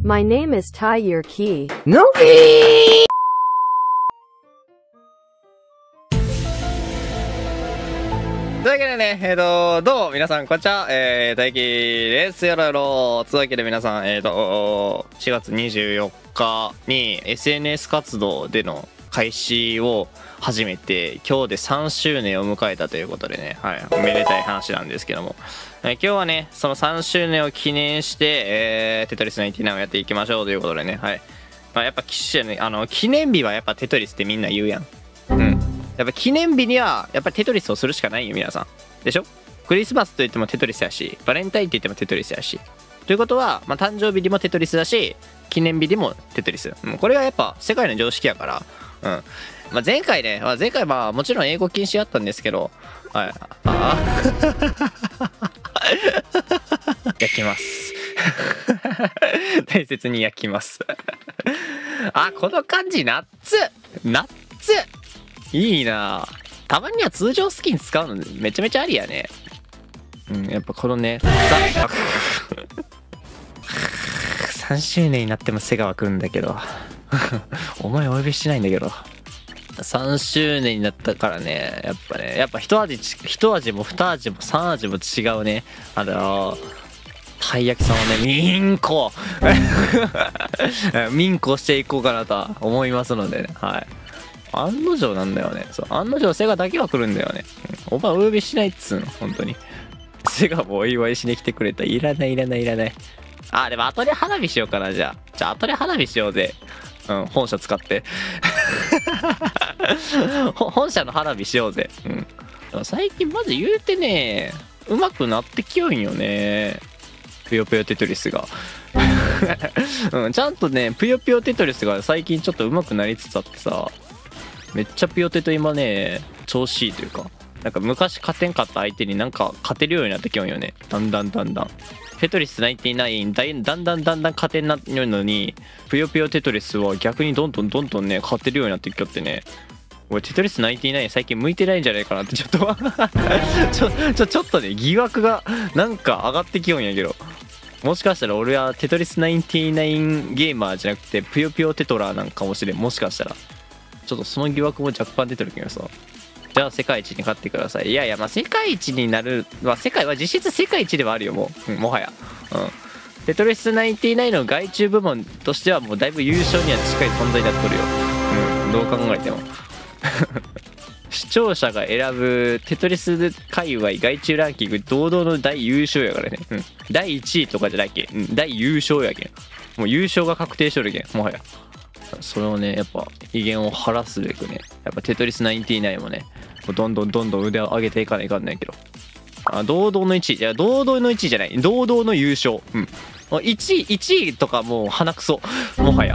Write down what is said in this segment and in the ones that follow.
My name is Tai Your Key. のびというわけでね、どうも皆さん、こんにちは、大輝です。よろよろ。というわけで皆さん、4月24日に SNS 活動での開始を始めて、今日で3周年を迎えたということでね、はい、おめでたい話なんですけども、今日はね、その3周年を記念して、テトリス99をやっていきましょうということでね、はい。まあ、やっぱ、記念日はやっぱテトリスってみんな言うやん。うん。やっぱ記念日にはやっぱりテトリスをするしかないよ皆さんでしょ。クリスマスといってもテトリスやし、バレンタインといってもテトリスやし、ということは、まあ、誕生日にもテトリスだし、記念日にもテトリス、これはやっぱ世界の常識やから、まあ、前回まあもちろん英語禁止あったんですけど、はい焼きます大切に焼きますあ、この感じナッツいいな。たまには通常スキン使うのめちゃめちゃありやね。やっぱこのね3周年になってもセガは来るんだけどお前お呼びしないんだけど、3周年になったからね、やっぱ一味も二味も三味も違うね。たい焼きさんをね、ミンコしていこうかなと思いますのでね、はい。案の定なんだよね。そう、案の定セガだけは来るんだよね。お前お呼びしないっつうの、本当に。セガもお祝いしに来てくれた。いらない。あ、でも後で花火しようかな、じゃあ後で花火しようぜ。本社使って。本社の花火しようぜ。最近マジ言うてね、上手くなってきよんよね。ぷよぷよテトリスが。ちゃんとね、ぷよぷよテトリスが最近ちょっと上手くなりつつあってさ、めっちゃぷよテト今ね調子いいというか、なんか昔勝てんかった相手になんか勝てるようになってきよんよね。だんだんテトリス99だんだん勝てんなるのに、ぷよぷよテトリスは逆にどんどんね勝てるようになってきよってね、俺テトリス99最近向いてないんじゃないかなってちょっとちょっとね疑惑がなんか上がってきよんやけど、もしかしたら俺はテトリス99ゲーマーじゃなくてぷよぷよテトラーなんかもしれん。もしかしたらちょっとその疑惑も若干出てるけどさ、じゃあ世界一に勝ってください。いやまあ世界一になる、まあ世界は実質世界一ではあるよもう、もはや。テトリス99の外注部門としてはもうだいぶ優勝には近い存在になってくるよ。どう考えても視聴者が選ぶテトリス界隈外注ランキング堂々の大優勝やからね。第1位とかじゃないけん、大優勝やけん。もう優勝が確定しとるけん、もはや。それをねやっぱ威厳を晴らすべくね、やっぱテトリス99もねどんどん腕を上げていかないかんないけど、堂々の1位、いや堂々の1位じゃない、堂々の優勝。1位とかもう鼻くそ、もはや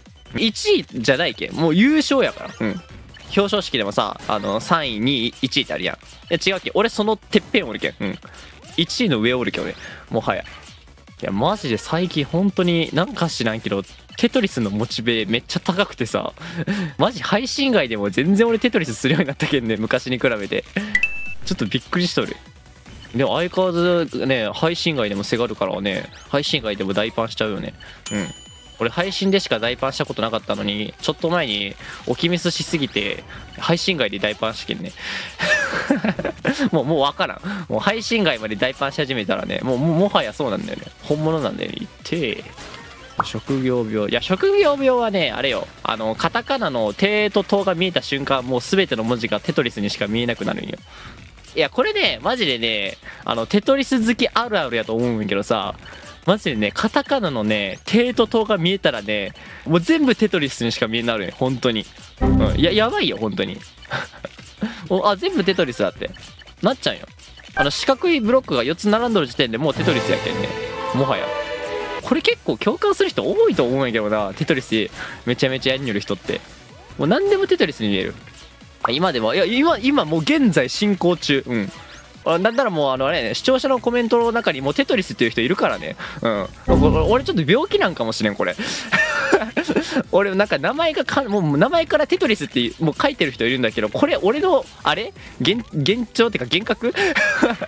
1位じゃないけん、もう優勝やから。表彰式でもさ、3位2位1位ってあるやん。いや違うけん、俺そのてっぺんおるけん、1位の上おるけん俺、もはや。いやマジで最近本当になんか知らんけどテトリスのモチベめっちゃ高くてさ、マジ配信外でも全然俺テトリスするようになったけんね、昔に比べてちょっとびっくりしとる。でも相変わらずね配信外でもせがるからね、配信外でも大パンしちゃうよね。俺配信でしか大パンしたことなかったのに、ちょっと前に置きミスしすぎて配信外で大パンしけんねもう分からん。もう配信外まで大パンし始めたらね、もはやそうなんだよね、本物なんだよね。職業病、いや職業病はねあれよ、カタカナのテとトが見えた瞬間、もう全ての文字がテトリスにしか見えなくなるんよ。いやこれねマジでねテトリス好きあるあるやと思うんやけどさ、マジでねカタカナのねテとトが見えたらね、もう全部テトリスにしか見えなるね本当に。やばいよ本当に全部テトリスだってなっちゃうよ。四角いブロックが4つ並んどる時点でもうテトリスやけんね、もはや。これ結構共感する人多いと思うんやけどな、テトリスめちゃめちゃやんによる人って。もう何でもテトリスに見える。今でも、いや今もう現在進行中。なんならもうあれね、視聴者のコメントの中にもうテトリスっていう人いるからね。俺ちょっと病気なんかもしれんこれ俺なんか名前からテトリスってもう書いてる人いるんだけど、これ俺のあれ幻聴ってか幻覚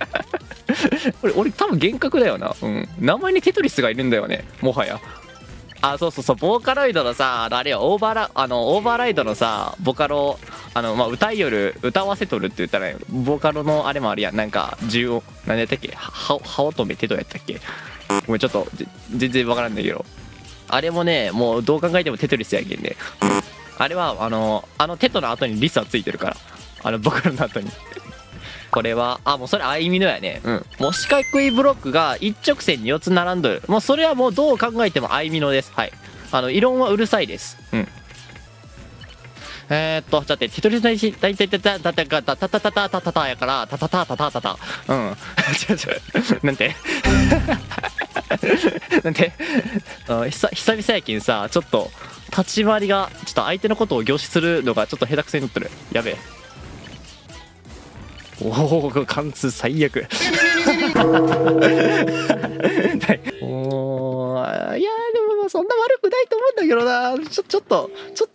俺多分幻覚だよな。名前にテトリスがいるんだよね、もはや。 あ、そうそうそう、ボーカロイドのさ、あれよ、オーバーライドのさ、ボカロ、まあ、歌わせとるって言ったら、ボーカロのあれもあるやん。なんか、何やったっけ、羽乙女テトやったっけ。ごめん、ちょっと、全然わからんだけど。あれもね、もうどう考えてもテトリスやけんね。あれは、テトの後にリスはついてるから。ボカロの後に。これは、もうそれ、あいみのやね。うん。もう四角いブロックが一直線に4つ並んどる。もうそれはもうどう考えてもあいみのです。はい。異論はうるさいです。うん。だってテトリス大体タタタタタタタタタタタやからタタタタタタタうんなんてなんて久々やけんさ、ちょっと立ち回りがちょっと相手のことを凝視するのがちょっと下手くそになってる。やべえ。おお、貫通最悪おー、いやでもそんな悪くないと思うんだけどな。ちょっと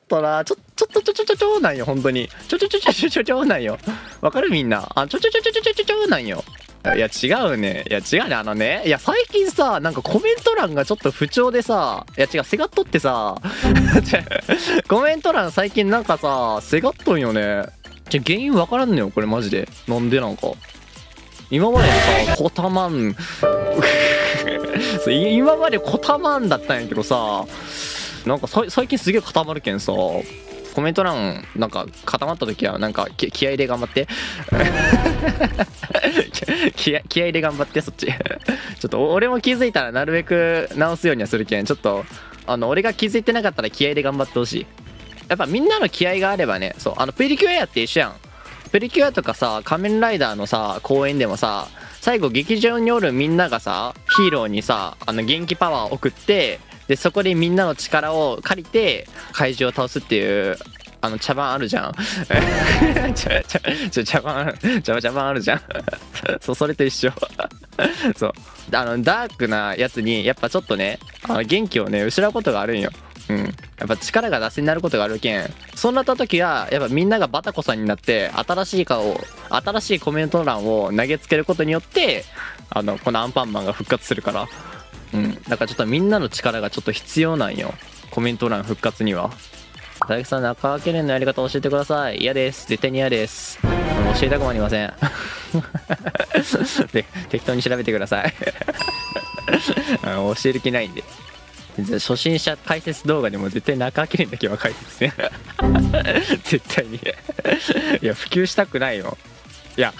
なんよ、本当に。なんよ。わかるみんな。なんよ。いや違うね。いや違うね。いや最近さ、なんかコメント欄がちょっと不調でさ、いや違う、せがっとってさ、コメント欄最近なんかさ、せがっとんよね。原因わからんのよ、これマジで。なんでなんか。今までさ、コタマン、今までコタマンだったんやけどさ、なんか最近すげえ固まるけんさ、コメント欄なんか固まった時はなんか気合で頑張って気合で頑張って、そっちちょっと俺も気づいたらなるべく直すようにはするけん、ちょっと俺が気づいてなかったら気合で頑張ってほしい。やっぱみんなの気合があればね、そう、プリキュアやって一緒やん。プリキュアとかさ、仮面ライダーのさ、公演でもさ、最後劇場におるみんながさ、ヒーローにさ、元気パワーを送って、でそこでみんなの力を借りて怪獣を倒すっていう茶番あるじゃん茶番あるじゃんそう、それと一緒そう、ダークなやつにやっぱちょっとね、元気をね失うことがあるんよ。うん、やっぱ力が脱線になることがあるけん、そうなった時はやっぱみんながバタコさんになって新しいコメント欄を投げつけることによってこのアンパンマンが復活するから、うん、だからちょっとみんなの力がちょっと必要なんよ、コメント欄復活には。大木さん、中分け連のやり方教えてください。嫌です、絶対に嫌です。教えたくもありませんで適当に調べてください教える気ないんで。初心者解説動画でも絶対中分け連だけは解説ね絶対にいや普及したくないよ。いや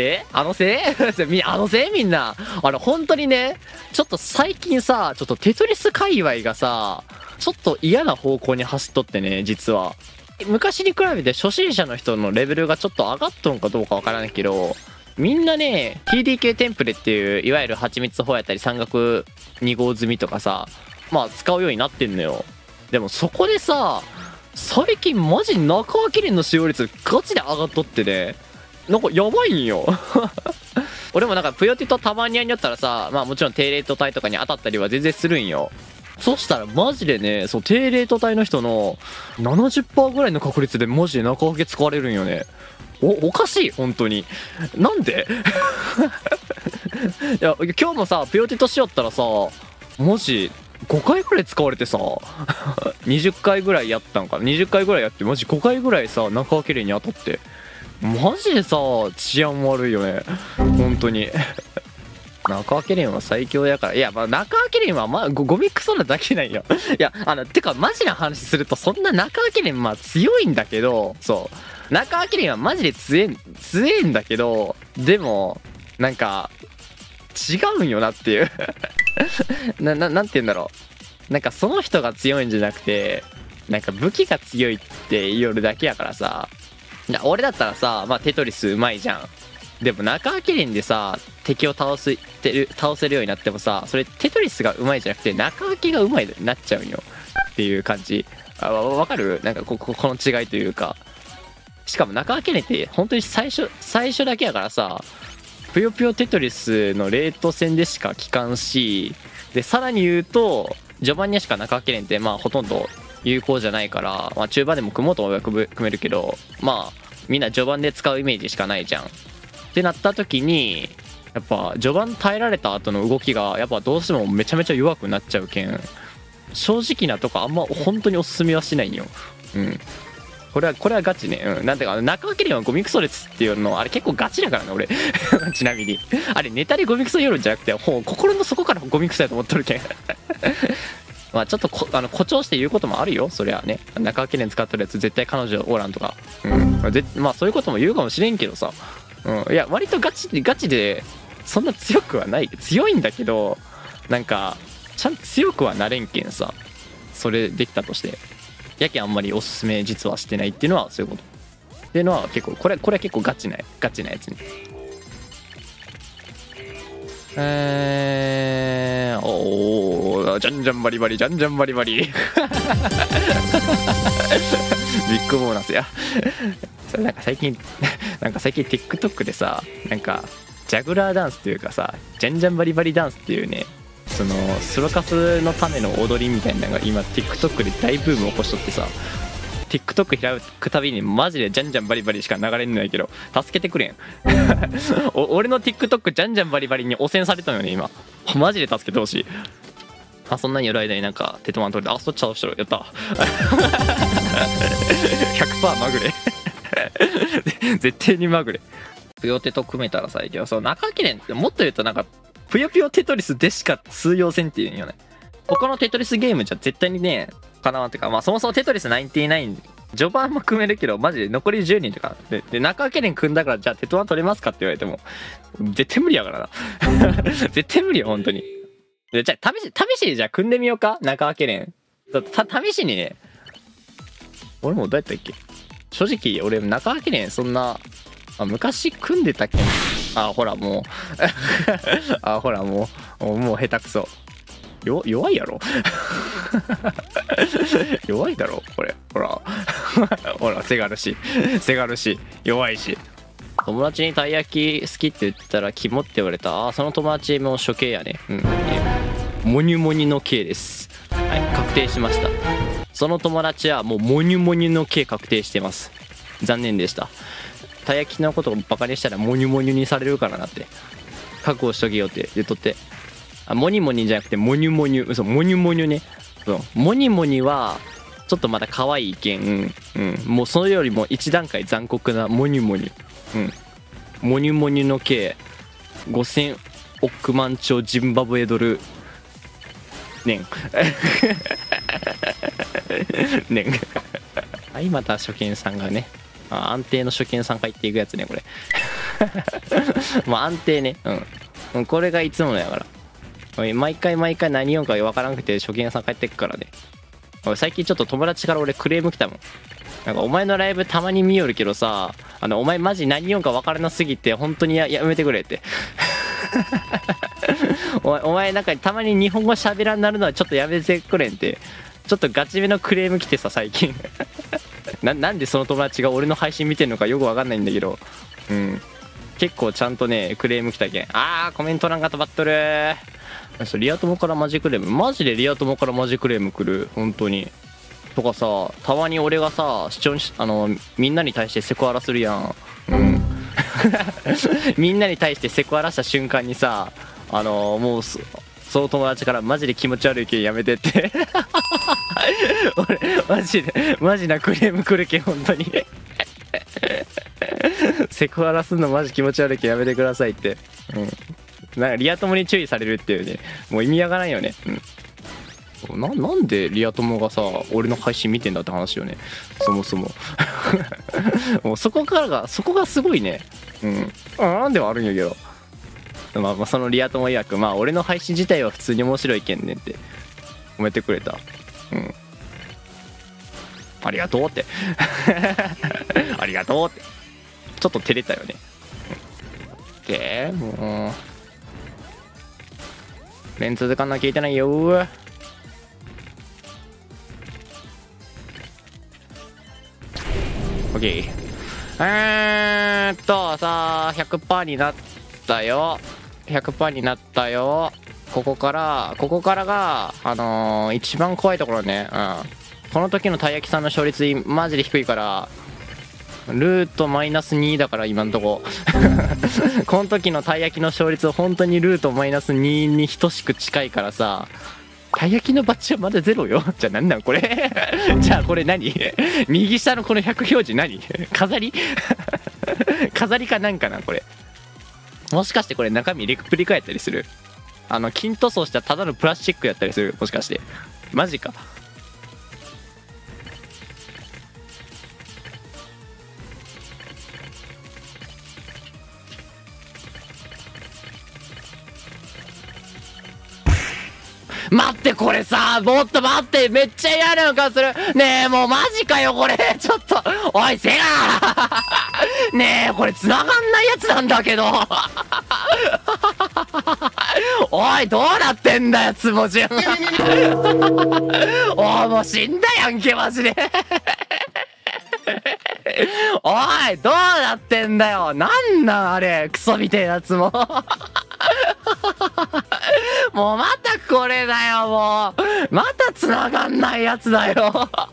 みんな本当にね、ちょっと最近さ、ちょっとテトリス界隈がさ、ちょっと嫌な方向に走っとってね、実は昔に比べて初心者の人のレベルがちょっと上がっとんかどうかわからないけど、みんなね TDK テンプレっていういわゆる蜂蜜砲やったり山岳2号積みとかさ、まあ使うようになってんのよ。でもそこでさ、最近マジ中分け連の使用率ガチで上がっとってね、なんかやばいんよ俺もなんかぷよティとたまにやによったらさ、まあもちろん低レート帯とかに当たったりは全然するんよ。そしたらマジでね、そう低レート帯の人の 70% ぐらいの確率でマジで中分け使われるんよね。おかしい本当に。なんでいや今日もさぷよティとしよったらさ、マジ5回ぐらい使われてさ20回ぐらいやったんかな、20回ぐらいやってマジ5回ぐらいさ中分け連に当たって、マジでさ治安悪いよね本当に中分け連は最強やから。いや、まあ中分け連はまあゴミクソなだけなんよいやてかマジな話すると、そんな中分け連まあ強いんだけど、そう中分け連はマジで強えんだけど、でもなんか違うんよなっていうなんて言うんだろう、なんかその人が強いんじゃなくて、なんか武器が強いって言うだけやからさ。俺だったらさ、まあテトリスうまいじゃん。でも中分け連でさ敵を倒せるようになってもさ、それテトリスがうまいじゃなくて中分けがうまいになっちゃうんよっていう感じ。わかる？なんかこの違いというか。しかも中分け連って本当に最初だけやからさ、ぷよぷよテトリスのレート戦でしか効かんし、でさらに言うと序盤にしか中分け連ってまあほとんど有効じゃないから、まあ、中盤でも組もうと思えば組めるけど、まあみんな序盤で使うイメージしかないじゃんってなった時に、やっぱ序盤耐えられた後の動きがやっぱどうしてもめちゃめちゃ弱くなっちゃうけん、 正直なとこあんま本当におすすめはしないんよ。これはガチね。なんていうか、中分けるよゴミクソ列っていうの、あれ結構ガチだからね、俺。ちなみに。あれ、ネタでゴミクソ言うんじゃなくて、心の底からゴミクソやと思っとるけん。まあちょっと誇張して言うこともあるよ、そりゃね。中分け連使ってるやつ絶対彼女おらんとか。まあそういうことも言うかもしれんけどさ。いや、割とガチで、そんな強くはない。強いんだけど、なんか、ちゃんと強くはなれんけんさ。それできたとして。やけんあんまりおすすめ実はしてないっていうのはそういうことっていうのは結構これは結構ガチなやつにおじゃんじゃんバリバリじゃんじゃんバリバリビッグボーナスやそれなんか最近 TikTok でさなんかジャグラーダンスっていうかさじゃんじゃんバリバリダンスっていうねそのスロカスのための踊りみたいなのが今 TikTok で大ブームを起こしとってさ TikTok 開くたびにマジでじゃんじゃんバリバリしか流れんないけど助けてくれん俺の TikTok じゃんじゃんバリバリに汚染されたのよね今マジで助けてほしいそんなにいる間になんかテトマン取れてそっち倒してるやった100% まぐれ絶対にまぐれぷよテと組めたら最強そう中記念ってもっと言うとなんかぷよぷよテトリスでしか通用せんっていうんよね他のテトリスゲームじゃ絶対にねかなわんってかまあそもそもテトリス99序盤も組めるけどマジで残り10人とかで中記念組んだからじゃあテトワン取れますかって言われても絶対無理やからな絶対無理よ本当にじゃあ試しにじゃあ組んでみようか中分け連試しにね俺もどうやったっけ正直俺中分け連そんな昔組んでたっけほらもうほらもう下手くそ弱いやろ弱いだろこれほらほらせがるし弱いし友達にたい焼き好きって言ったらキモって言われたその友達も処刑やねモニュモニの刑ですはい確定しましたその友達はもうモニュモニの刑確定してます残念でしたたい焼きのことをバカにしたらモニュモニにされるからなって覚悟しとけよって言っとってモニモニじゃなくてモニュモニ嘘モニュモニねモニモニはちょっとまだ可愛いけん、もうそれよりも一段階残酷なモニュモニモニュモニの計5000億万兆ジンバブエドル年年はいまた初見さんがね安定の初見さん帰っていくやつねこれまあ安定ねこれがいつものやから毎回何言うんか分からなくて初見さん帰ってくからね最近ちょっと友達から俺クレーム来たもんなんかお前のライブたまに見よるけどさお前マジ何言うんか分からなすぎて本当に やめてくれってお前なんかたまに日本語喋らんなるのはちょっとやめてくれんってちょっとガチめのクレーム来てさ最近なんでその友達が俺の配信見てんのかよく分かんないんだけど結構ちゃんとねクレーム来たけんコメント欄が止まっとるリア友からマジクレームマジでリア友からマジクレーム来る本当にとかさたまに俺がさみんなに対してセクハラするやんみんなに対してセクハラした瞬間にさもうその友達からマジで気持ち悪いけんやめてって俺マジなクレーム来るけん本当にセクハラすんのマジ気持ち悪いけんやめてくださいってなんかリア友に注意されるっていうねもう意味わからんよねなんでリア友がさ俺の配信見てんだって話よねそもそももうそこがすごいねなんではあるんやけどまあそのリア友曰く俺の配信自体は普通に面白いけんねんって褒めてくれたありがとうってありがとうってちょっと照れたよねもうレン続かんな聞いてないよオッケーさあ 100% になったよ 100% になったよここからが一番怖いところねこの時のたい焼きさんの勝率マジで低いからルートマイナス2だから今んとここの時のたい焼きの勝率本当にルートマイナス2に等しく近いからさたい焼きのバッジはまだゼロよ。じゃあなんなんこれじゃあこれ何右下のこの100表示何飾り飾りかなんかなこれ。もしかしてこれ中身レプリカやったりする？金塗装したただのプラスチックやったりする？もしかしてマジか。待って、これさ、もっと待って、めっちゃ嫌な予感する。ねえ、もうマジかよ、これ。ちょっと、おい、セガねえ、これ繋がんないやつなんだけど。おい、どうなってんだよ、つぼじゅん。おい、もう死んだやんけ、マジで。おい、どうなってんだよ。なんなんあれ、クソみてえなやつも。もうまたこれだよ、もう。また繋がんないやつだよ。